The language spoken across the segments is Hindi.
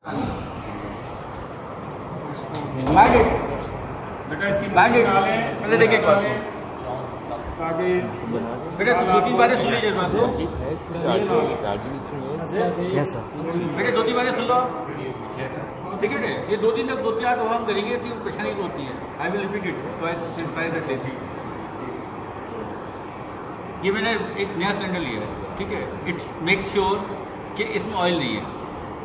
बेटा इसकी पहले देखिए एक बार बेटा दो तीन बातें सुन लीजिए बेटा दो तीन बातें सुन लो ठीक है। ये दो तीन जब 2-3 तो हम करेंगे तो परेशानी होती है। I will repeat it twice. ये मैंने एक नया सिलेंडर लिया है ठीक है। इट मेक्स श्योर कि इसमें ऑयल नहीं है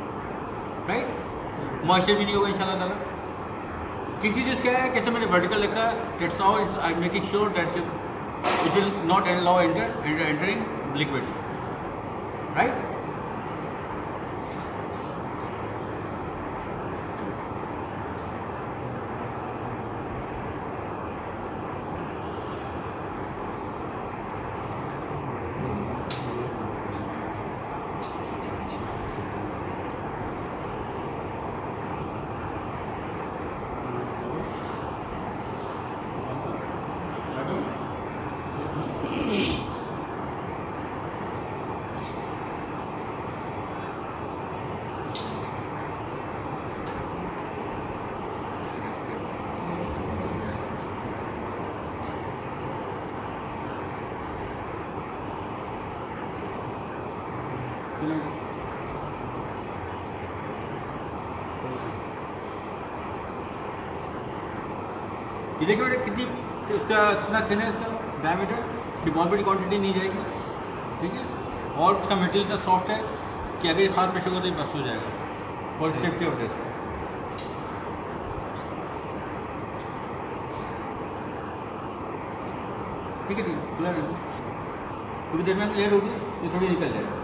राइट, मॉइस्चर भी नहीं होगा इंशाल्लाह ताला। किसी चीज़ क्या है कैसे मैंने वर्टिकल लिखा that's how it's I making sure that it will not allow entering liquid right. ये देखिए बेटा कितनी उसका कितना थिन है इसका डायमीटर कि बहुत बड़ी क्वांटिटी नहीं जाएगी ठीक है। और उसका मटेरियल इतना सॉफ्ट है कि अगर ये खास प्रेशर हो तो ये बस्ट हो जाएगा और सेफ्टी ऑफ दिस ठीक है ठीक है खुला रहेगा। क्योंकि देर में एयर होगी ये थोड़ी निकल जाएगा।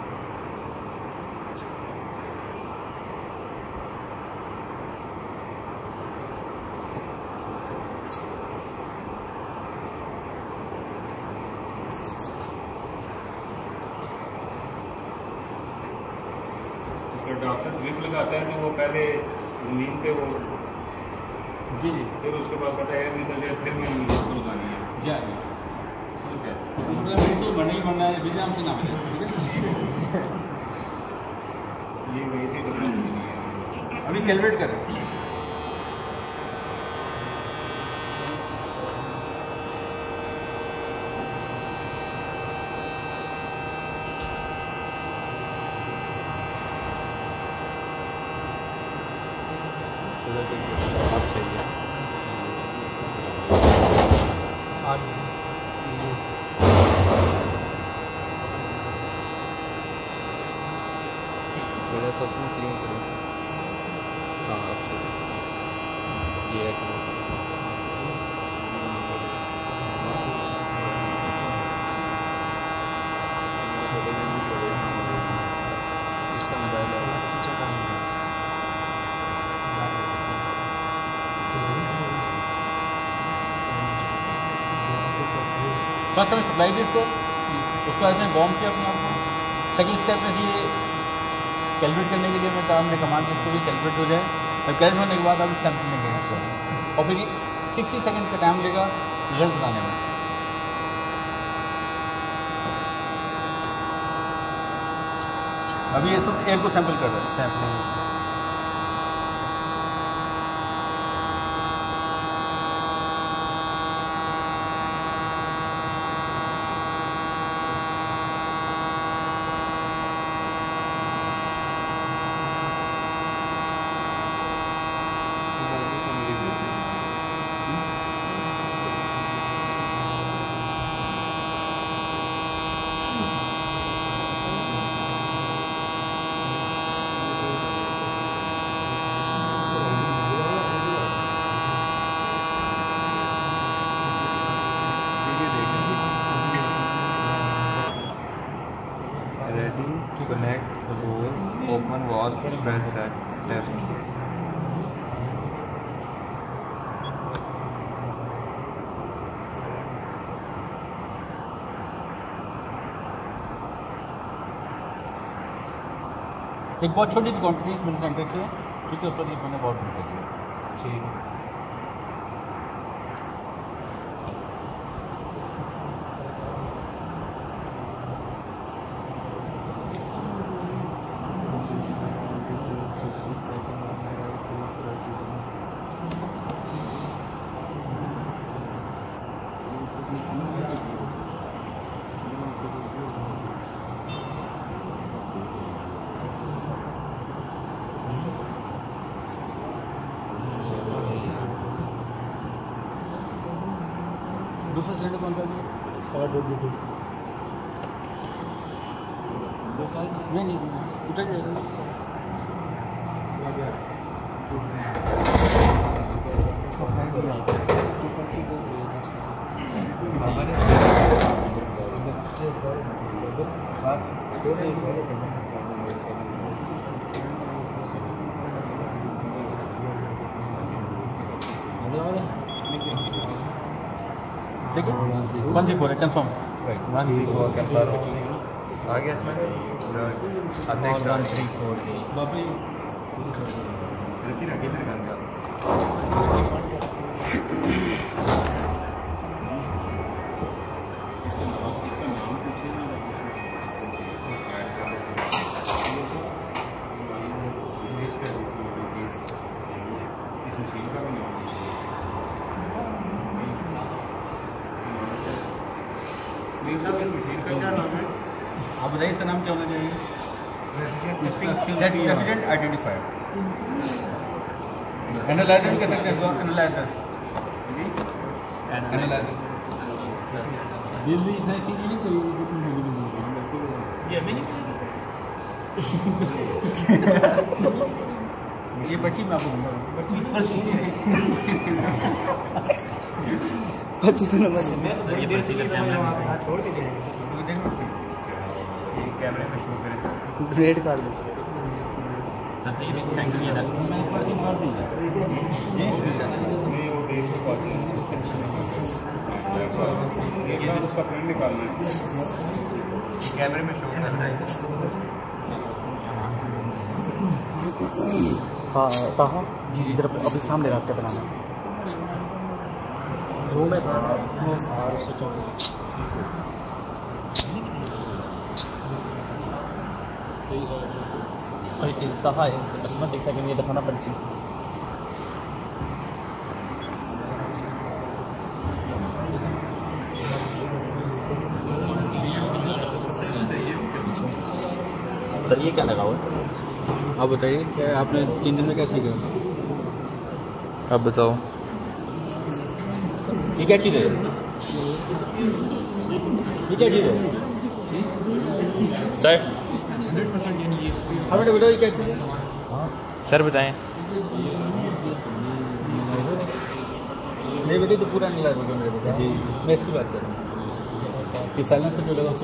डॉक्टर ड्रिप लगाता है तो वो पहले नींद पे वो जी जी फिर उसके बाद पता है निकल जाए फिर नींद उसको लगानी है जी ठीक है। उसमें मेरे तो बनना ही बनना है विजाम से ना बने ठीक है। ये वैसे करना नहीं है अभी कैलकुलेट करें थोड़ा सा उसमें क्लीन करो। हाँ अब ये है इसका मोबाइल है फर्स्ट हमें सप्लाई दी उसको ऐसे बॉम्ब किया अपने आप को। सेकेंड स्टेप में ये कैलकुलेट करने के लिए मैं कहा हमने कमांड उसको भी कैलकुलेट हो जाए और कैलकुलेट होने के बाद आप सैंपल में गए इसको और फिर 60 सेकंड का टाइम लेगा रिजल्ट बताने में। अभी ये सब एयर को सैंपल कर रहा है sampling ready to connect the door, open valve, press that test. एक बहुत छोटी सी क्वांटिटी मैंने सेंटर की है ठीक है। उस पर मैंने बहुत कर दिया ठीक है। दूसरा सिलेंडर कौन सा है? नहीं उतर जाएगा। देखिए 134 है कंफर्म। आ गया इसमें। अब नेक्स्ट 134 इस मशीन का भी नाम इस मशीन का क्या नाम है? आप बताइए इसका नाम क्या होना चाहिए? Resident identifier. एनालाइजर भी कह सकते हैं इसको। एनालाइजर दिल्ली इतना चीज़ नहीं कोई ये बच्ची मैं आपको पर्ची को नंबर ये पर्ची का कैमरा छोड़ के कैमरे में शो करे ग्रेड कर दो सर। ये भी सैंक्शन है ना मैं पर्ची मार दी ये वो देश को एक बार उसका प्रिंट निकालना है। कैमरे में शो करना है। हाँ ताहा इधर अभी सामने रख के बनाना जूम है थोड़ा सा। ताहा असमत एक सेकंड ये दिखाना पर्ची। सर ये क्या लगा हुआ है? आप बताइए क्या आपने 3 दिन में क्या सीखा? अब बताओ ये क्या चीज़ है? ये क्या चीज़ है सर? हमें बताओ ये क्या चीज़ है? सर बताएं। मेरे बेटे तो पूरा नहीं लगा मेरे बेटे जी। मैं इसकी बात कर रहा हूँ कि साइलेंसर जो लगा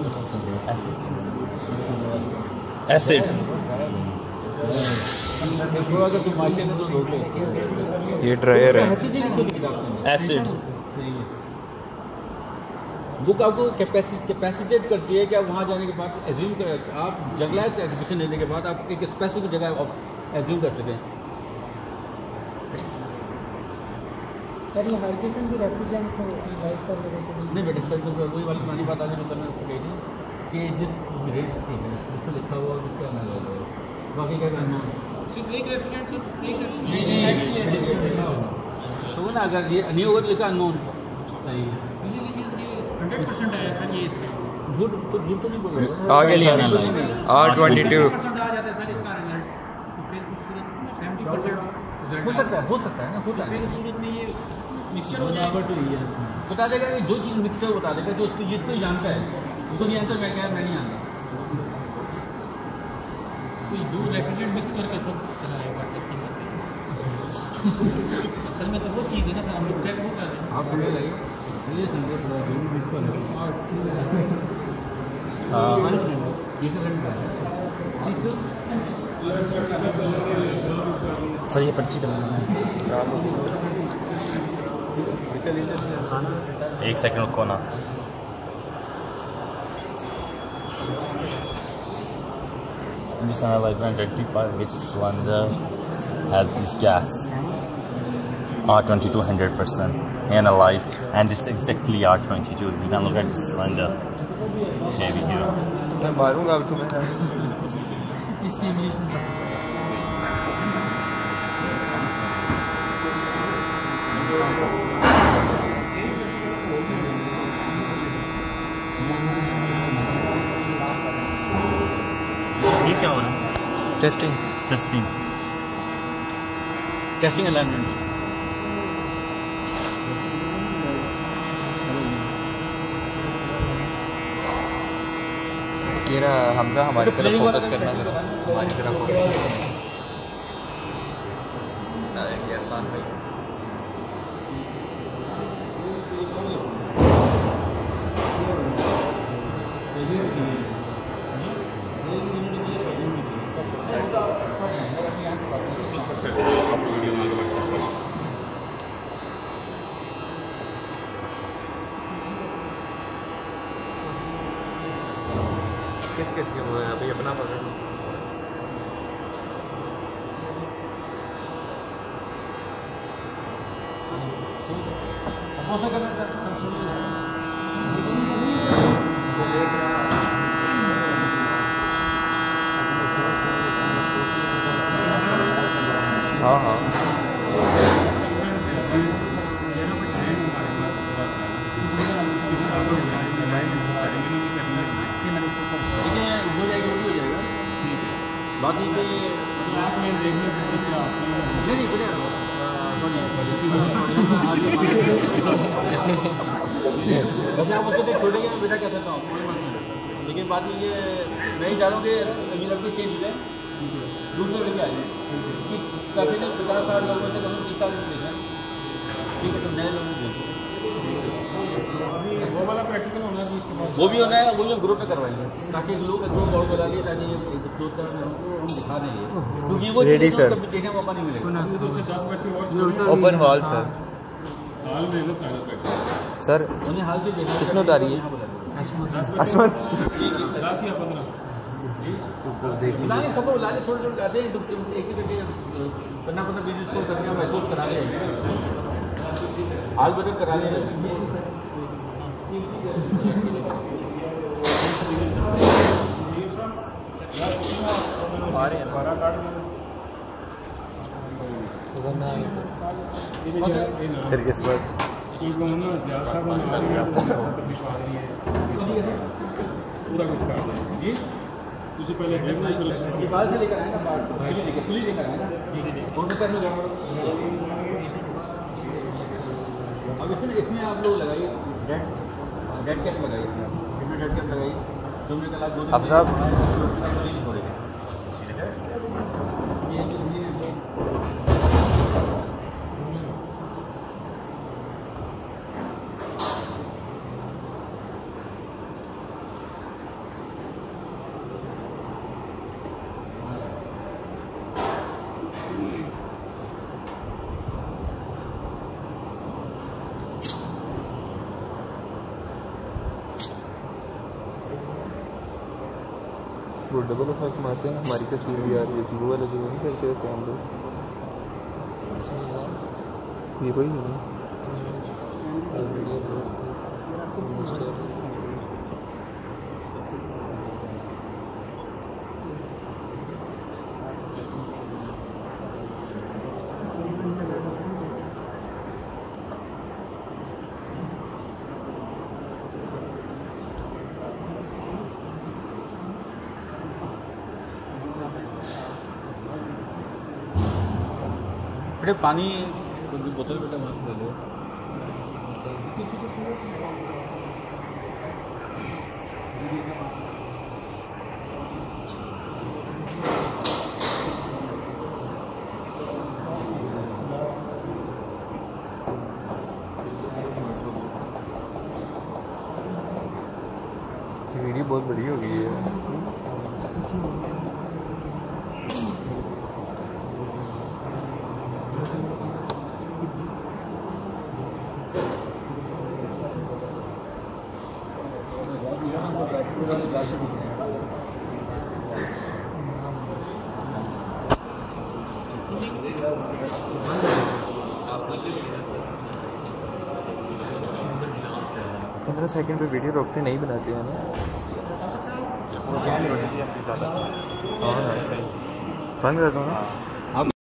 एसिड अगर तुम माशे में तो रोक लो। ये ड्रायर है। एसिड बुक आपको कैपेसिटेट करती है कि आप वहाँ जाने के बाद एज्यूम कर आप जगला से एजुकेशन लेने के बाद आप एक स्पेसिफिक जगह एज्यूम कर सकें। सर ये हर किस्म की रेफ्रिजरेंट को एनालाइज कर देते हैं। नहीं बेटे सर तो वही वाली पुरानी बात आगे जो करना सके थी कि जिस रेट की है जिस पर लिखा हुआ उसका एनालाइज हो बाकी क्या करना है सिर्फ एक रेफ्रिजरेंट सिर्फ एक तो ना अगर ये नहीं होगा तो लिखा अननोन। सही है 100% आया सर ये इसका। झूठ तो नहीं बोल रहे आगे R22 आ जाता है सर इसका रिजल्ट। तो फिर उस सूरत 70% हो सकता है ना होता है। फिर उस सूरत में ये मिक्सचर हो जाएगा तो ये बता देगा कि जो चीज़ मिक्सर बता देगा जो उसको जिसको ही जानता है उसको नहीं जानता मैं नहीं जानता। कोई दो रेफ्रिजरेंट मिक्स करके सब चलाएगा टेस्टिंग करके। असल में तो वो चीज़ है ना सर हम लोग चेक वो कर रहे हैं। आप समझ लगे ये समझो थोड़ा जो मिक्सर है सर ये पर्ची कर एक सेकंड रुको ना। This analyzer identify which cylinder has this gas. R22 100% analyzed, and it's exactly R22. You can look at this cylinder. Here we go. मैं मारूंगा अब तुम्हें। ये क्या हो रहा है? टेस्टिंग टेस्टिंग अलाइनमेंट ये रहा हमजा हमारी तरफ फोकस करना जरा, हमारी तरफ फोकस। आसान भाई किस किस के वो है अभी अपना पकड़ लो। हाँ हाँ बाकी के आप में देखने नहीं बढ़िया वैसे आप उसको देख छोड़ेंगे मैं बेटा कह सकता हूँ कोई मसला नहीं, लेकिन बात ये मैं ही जा रहा हूँ कि ये लड़के चेंज है दूसरे लड़के आए कि काफ़ी नहीं 50 साल लोगों में से कम 30 साल से लेकर ठीक है, तो नए लोग अभी वो वाला प्रैक्टिकल होना है इसके बाद वो भी होना है, वो भी ग्रुप पे करवाएंगे ताकि लोग ग्रुप और बना लिए ताकि दो तरह हम दिखा देंगे क्योंकि वो Ready, sir. कभी देखने का मौका नहीं मिलेगा। उधर से 10 बच्चे और ओपन हॉल सर। हाल में ना साइड बैठे सर उन्हें हाल से देखना किसने उतारी है? अशमत 10 या 15 बुलाएंगे सबको बुला ले छोटे छोटे आते हैं तो एक ही करके पन्ना पन्ना बिजनेस को करके महसूस करा ले हाल बदल करा ले। फिर किस बात क्योंकि हम ना ज़्यादा साहब हम आ रही है तकलीफ आ रही है पूरा कुछ कर देंगे तुझे पहले ये बाल से लेकर आए ना बाल खुली लेकर आए ना कौन सा करने जाओ अब इसमें आप लोग लगाइए डेड कैप लगाइए इसमें डेड कैप लगाइए तुमने कल आप 2 दिन अब साहब नहीं छोड़ेंगे। वो डबल इफेक्ट मारते हैं ना, हमारी तस्वीर भी आ रही है वो वाला जो नहीं करते रहते हैं हम लोग, ये वही है ना। बेटे पानी बोतल बेटा वहाँ से ले लो। वीडियो बहुत बड़ी हो गई है। पंद्रह सेकंड पे वीडियो रोकते नहीं बनाते हैं ना। हाँ बंद कर दो ना।